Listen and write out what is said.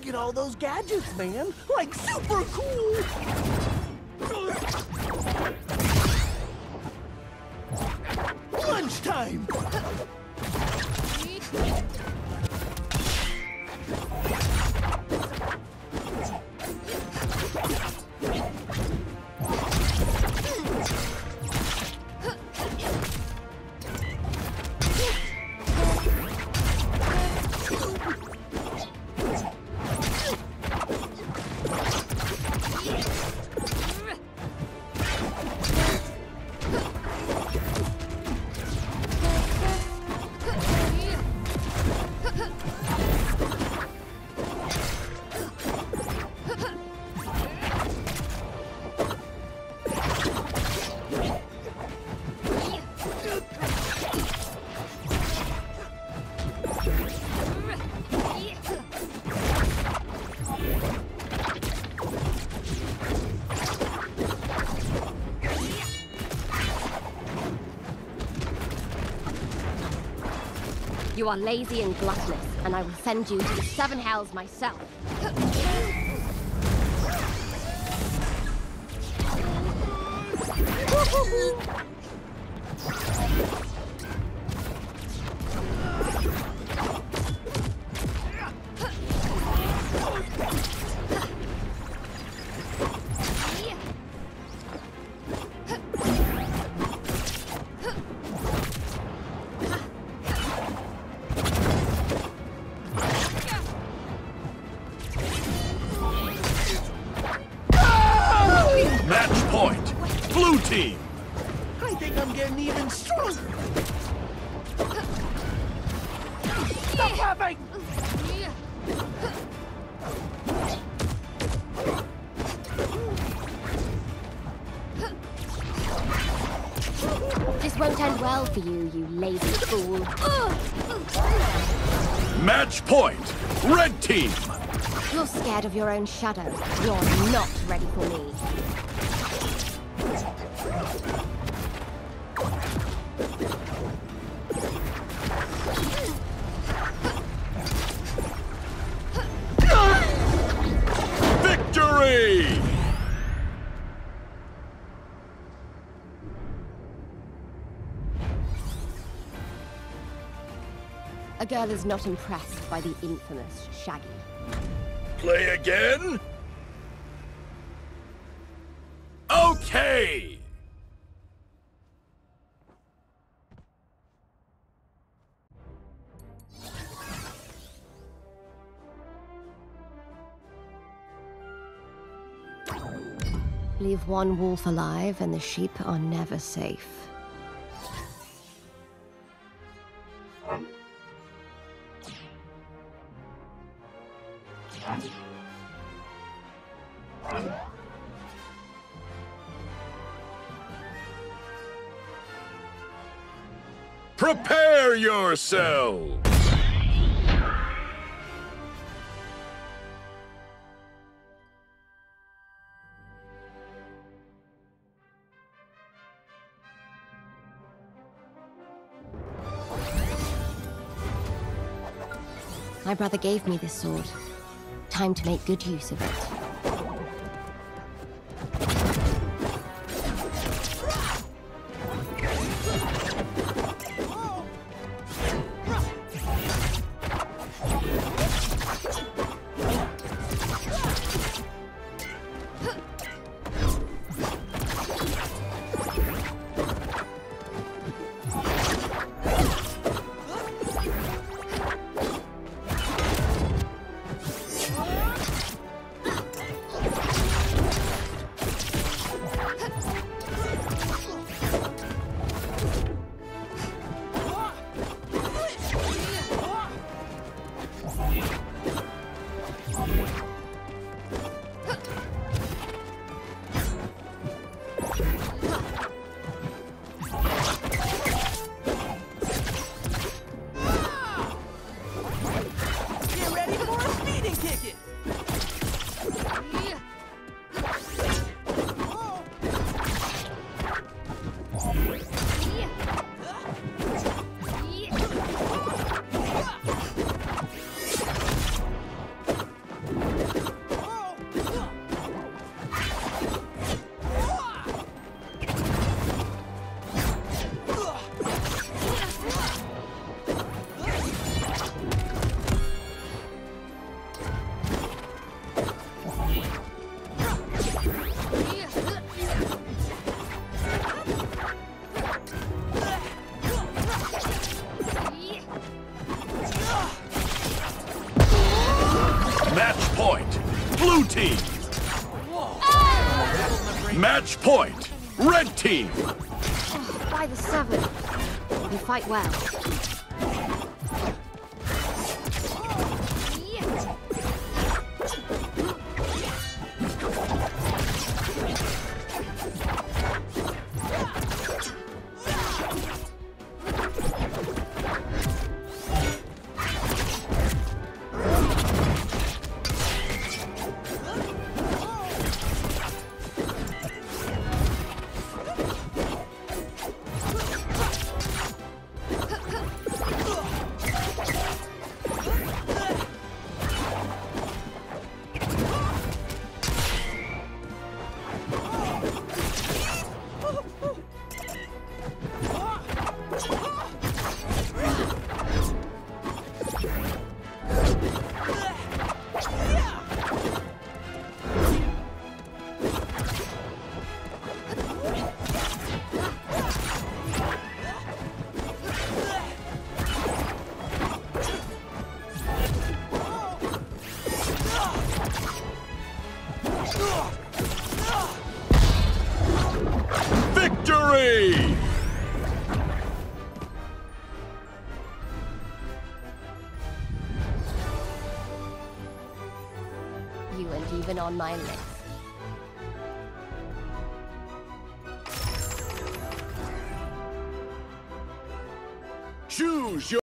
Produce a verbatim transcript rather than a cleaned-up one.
at all those gadgets, man. Like, super cool. Lunchtime. You are lazy and gluttonous, and I will send you to the seven hells myself. Team. I think I'm getting even stronger. Stop laughing! This won't end well for you, you lazy fool. Match point! Red team! You're scared of your own shadow. You're not ready for me. Victory! A girl is not impressed by the infamous Shaggy. Play again? Okay! Leave one wolf alive and the sheep are never safe. Prepare yourselves! My brother gave me this sword. Time to make good use of it. team. Oh, by the seven. You fight well. Victory! You weren't even on my list. Choose your